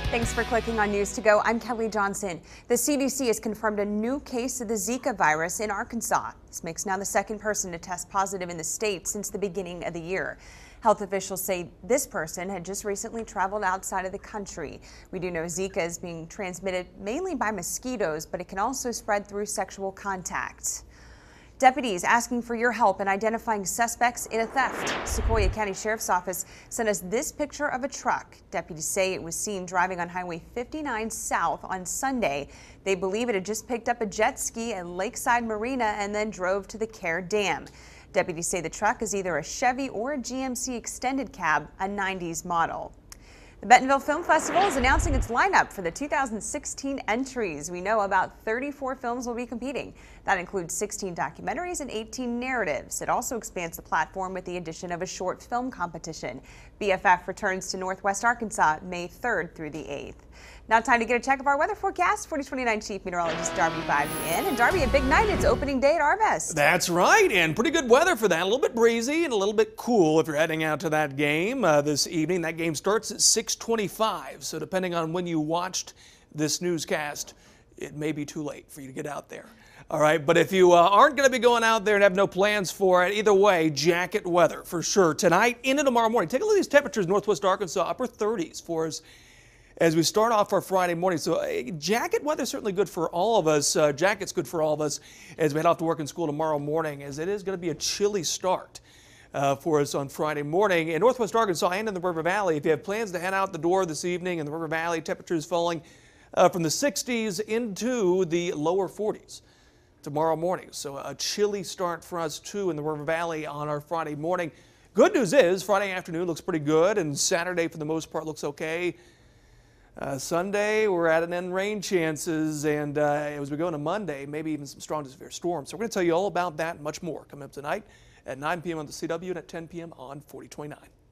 Thanks for clicking on News to Go. I'm Kelly Johnson. The CDC has confirmed a new case of the Zika virus in Arkansas. This makes now the second person to test positive in the state since the beginning of the year. Health officials say this person had just recently traveled outside of the country. We do know Zika is being transmitted mainly by mosquitoes, but it can also spread through sexual contact. Deputies asking for your help in identifying suspects in a theft. Sequoia County Sheriff's Office sent us this picture of a truck. Deputies say it was seen driving on Highway 59 South on Sunday. They believe it had just picked up a jet ski at Lakeside Marina and then drove to the Care Dam. Deputies say the truck is either a Chevy or a GMC extended cab, a 90s model. The Bentonville Film Festival is announcing its lineup for the 2016 entries. We know about 34 films will be competing. That includes 16 documentaries and 18 narratives. It also expands the platform with the addition of a short film competition. BFF returns to Northwest Arkansas May 3rd through the 8th. Now time to get a check of our weather forecast. 4029 Chief Meteorologist Darby Bivey in. And Darby, a big night. It's opening day at Arvest. That's right, and pretty good weather for that. A little bit breezy and a little bit cool if you're heading out to that game this evening. That game starts at 6:25, so depending on when you watched this newscast, it may be too late for you to get out there. All right, but if you aren't going to be going out there and have no plans for it, either way, jacket weather for sure tonight into tomorrow morning. Take a look at these temperatures in Northwest Arkansas, upper 30s for us as we start off our Friday morning. So jacket weather is certainly good for all of us. Jacket's good for all of us as we head off to work and school tomorrow morning, as it is going to be a chilly start for us on Friday morning. In Northwest Arkansas and in the River Valley, if you have plans to head out the door this evening in the River Valley, temperatures falling from the 60s into the lower 40s tomorrow morning. So a chilly start for us too in the River Valley on our Friday morning. Good news is Friday afternoon looks pretty good, and Saturday for the most part looks okay. Sunday, we're at an end rain chances, and as we go into Monday, maybe even some strong to severe storms. So we're going to tell you all about that and much more coming up tonight at 9 p.m. on the CW and at 10 p.m. on 4029.